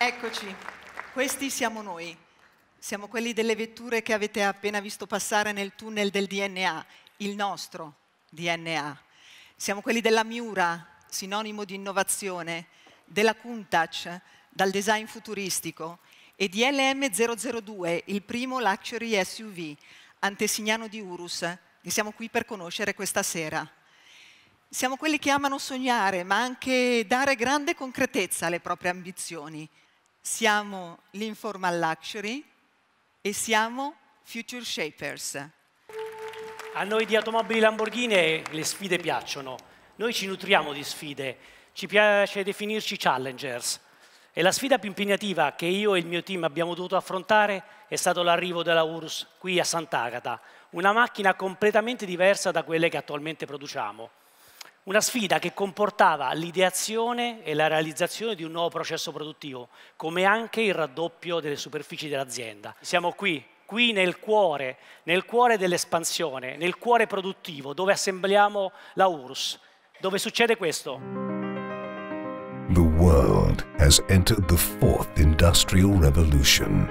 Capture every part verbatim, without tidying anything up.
Eccoci, questi siamo noi. Siamo quelli delle vetture che avete appena visto passare nel tunnel del D N A, il nostro D N A. Siamo quelli della Miura, sinonimo di innovazione, della Countach, dal design futuristico, e di L M zero zero due, il primo luxury S U V, antesignano di Urus, che siamo qui per conoscere questa sera. Siamo quelli che amano sognare, ma anche dare grande concretezza alle proprie ambizioni. Siamo l'informal luxury e siamo future shapers. A noi di Automobili Lamborghini le sfide piacciono. Noi ci nutriamo di sfide, ci piace definirci challengers. E la sfida più impegnativa che io e il mio team abbiamo dovuto affrontare è stato l'arrivo della Urus qui a Sant'Agata, una macchina completamente diversa da quelle che attualmente produciamo. Una sfida che comportava l'ideazione e la realizzazione di un nuovo processo produttivo, come anche il raddoppio delle superfici dell'azienda. Siamo qui, qui nel cuore, nel cuore dell'espansione, nel cuore produttivo, dove assembliamo la Urus, dove succede questo. The world has entered the fourth industrial revolution.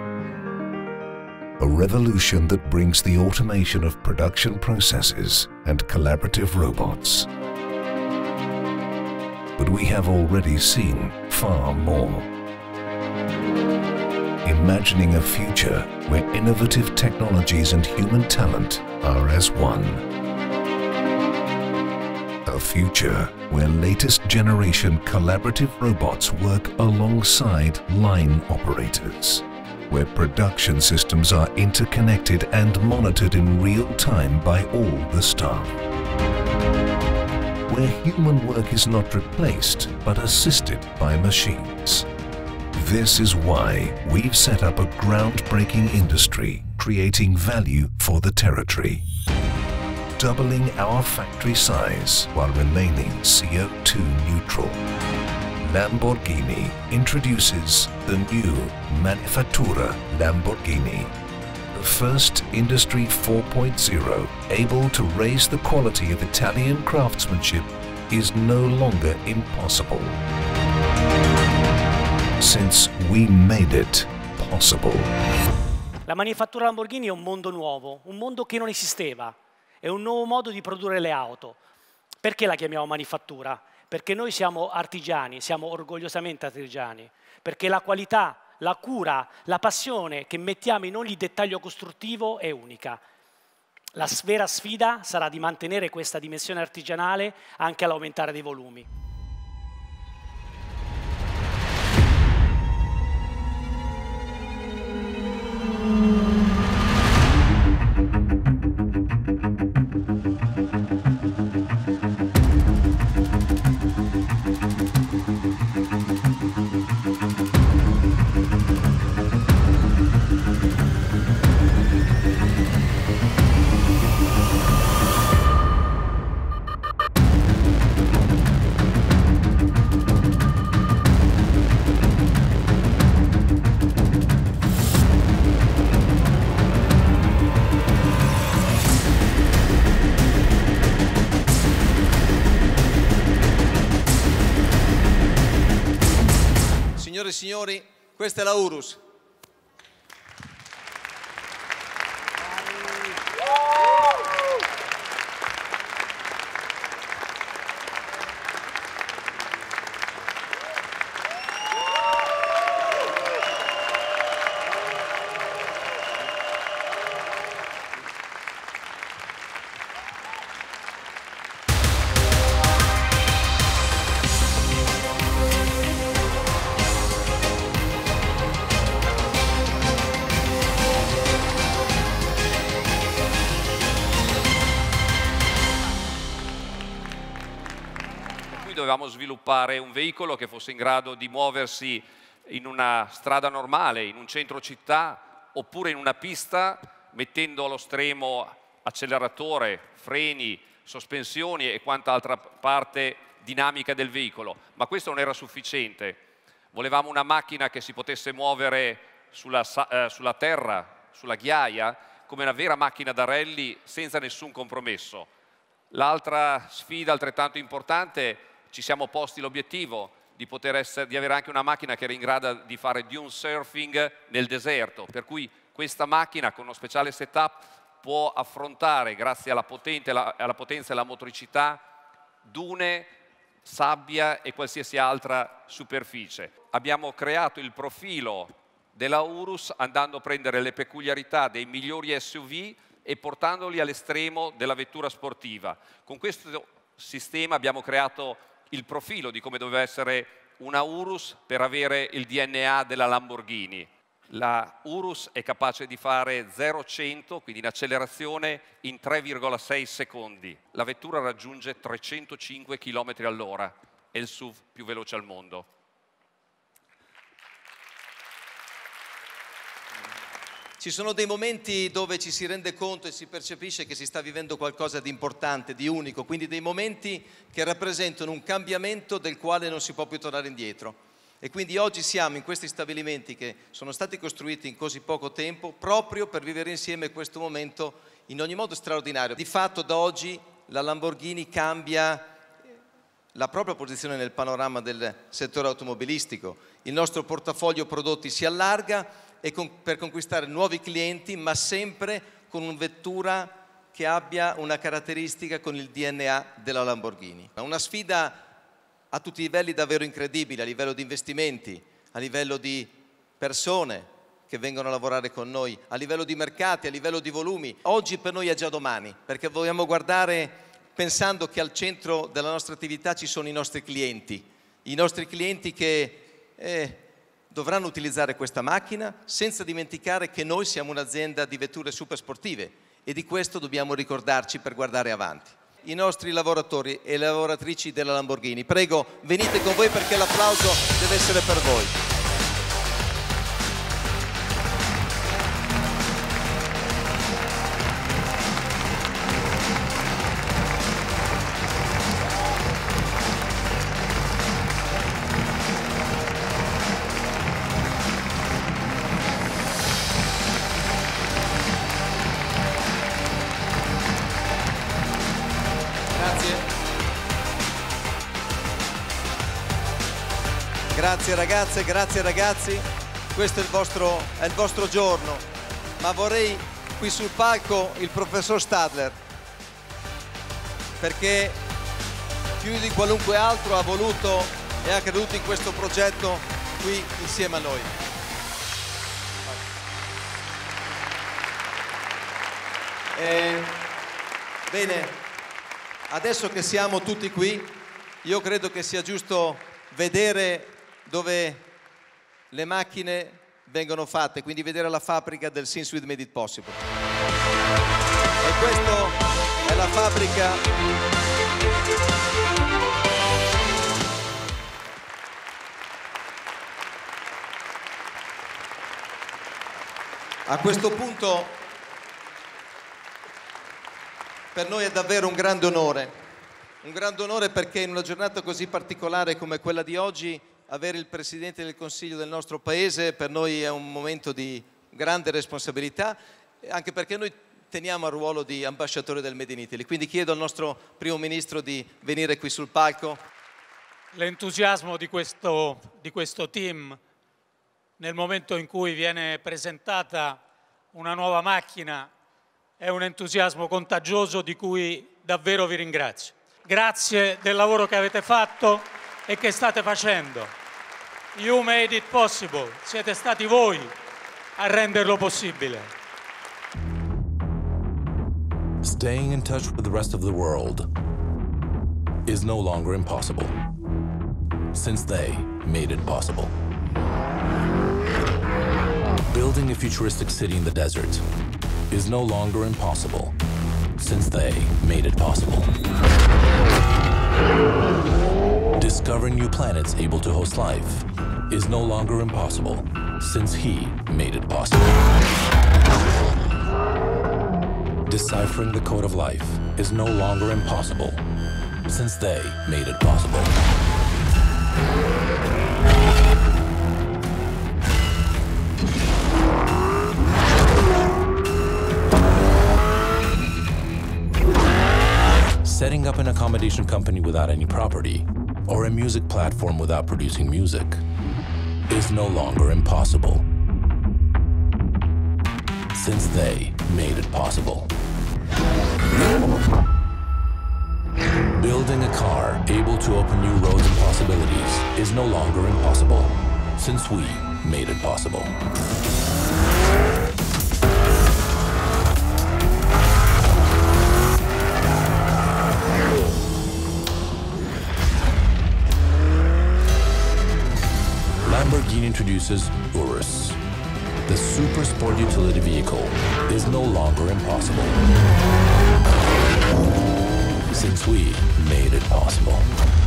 A revolution that brings the automation of production processes and collaborative robots. But we have already seen far more. Imagining a future where innovative technologies and human talent are as one. A future where latest generation collaborative robots work alongside line operators. Where production systems are interconnected and monitored in real time by all the staff. Where human work is not replaced, but assisted by machines. This is why we've set up a groundbreaking industry, creating value for the territory. Doubling our factory size while remaining C O two neutral. Lamborghini introduces the new Manifattura Lamborghini, the first Industry four point oh able to raise the quality of Italian craftsmanship is no longer impossible, since we made it possible. La manifattura Lamborghini è un mondo nuovo, un mondo che non esisteva, è un nuovo modo di produrre le auto. Perché la chiamiamo manifattura? Perché noi siamo artigiani, siamo orgogliosamente artigiani, perché la qualità, la cura, la passione che mettiamo in ogni dettaglio costruttivo è unica. La vera sfida sarà di mantenere questa dimensione artigianale anche all'aumentare dei volumi. Signore e signori, questa è la Urus. Dovevamo sviluppare un veicolo che fosse in grado di muoversi in una strada normale, in un centro città, oppure in una pista, mettendo allo stremo acceleratore, freni, sospensioni e quanta altra parte dinamica del veicolo. Ma questo non era sufficiente. Volevamo una macchina che si potesse muovere sulla, eh, sulla terra, sulla ghiaia, come una vera macchina da rally senza nessun compromesso. L'altra sfida altrettanto importante, ci siamo posti l'obiettivo di, poter essere, di avere anche una macchina che era in grado di fare dune surfing nel deserto, per cui questa macchina con uno speciale setup può affrontare, grazie alla, potente, alla potenza e alla motoricità, dune, sabbia e qualsiasi altra superficie. Abbiamo creato il profilo della Urus andando a prendere le peculiarità dei migliori S U V e portandoli all'estremo della vettura sportiva. Con questo sistema abbiamo creato il profilo di come doveva essere una Urus per avere il D N A della Lamborghini. La Urus è capace di fare zero a cento, quindi in accelerazione, in tre virgola sei secondi. La vettura raggiunge trecentocinque chilometri all'ora, è il S U V più veloce al mondo. Ci sono dei momenti dove ci si rende conto e si percepisce che si sta vivendo qualcosa di importante, di unico, quindi dei momenti che rappresentano un cambiamento del quale non si può più tornare indietro. E quindi oggi siamo in questi stabilimenti che sono stati costruiti in così poco tempo proprio per vivere insieme questo momento in ogni modo straordinario. Di fatto da oggi la Lamborghini cambia la propria posizione nel panorama del settore automobilistico. Il nostro portafoglio prodotti si allarga e con, per conquistare nuovi clienti, ma sempre con una vettura che abbia una caratteristica con il D N A della Lamborghini. Una sfida a tutti i livelli davvero incredibile, a livello di investimenti, a livello di persone che vengono a lavorare con noi, a livello di mercati, a livello di volumi. Oggi per noi è già domani, perché vogliamo guardare pensando che al centro della nostra attività ci sono i nostri clienti, i nostri clienti che eh, dovranno utilizzare questa macchina, senza dimenticare che noi siamo un'azienda di vetture super sportive e di questo dobbiamo ricordarci per guardare avanti. I nostri lavoratori e le lavoratrici della Lamborghini, prego, venite con voi perché l'applauso deve essere per voi. Grazie ragazze, grazie ragazzi, questo è il vostro, è il vostro giorno, ma vorrei qui sul palco il professor Stadler, perché più di qualunque altro ha voluto e ha creduto in questo progetto qui insieme a noi. E, bene, adesso che siamo tutti qui, io credo che sia giusto vedere dove le macchine vengono fatte, quindi vedere la fabbrica del Since We Made It Possible. E questa è la fabbrica a questo punto per noi è davvero un grande onore, un grande onore perché in una giornata così particolare come quella di oggi avere il Presidente del Consiglio del nostro Paese per noi è un momento di grande responsabilità, anche perché noi teniamo il ruolo di ambasciatore del Made in Italy. Quindi chiedo al nostro Primo Ministro di venire qui sul palco. L'entusiasmo di questo, di questo team nel momento in cui viene presentata una nuova macchina è un entusiasmo contagioso di cui davvero vi ringrazio. Grazie del lavoro che avete fatto e che state facendo. You made it possible. Siete stati voi a renderlo possibile. Staying in touch with the rest of the world is no longer impossible, since they made it possible. Building a futuristic city in the desert is no longer impossible, since they made it possible. Discovering new planets able to host life is no longer impossible, since he made it possible. Deciphering the code of life is no longer impossible, since they made it possible. Setting up an accommodation company without any property or a music platform without producing music is no longer impossible, since they made it possible. Building a car able to open new roads and possibilities is no longer impossible, since we made it possible. Lamborghini introduces Urus. The super sport utility vehicle is no longer impossible, since we made it possible.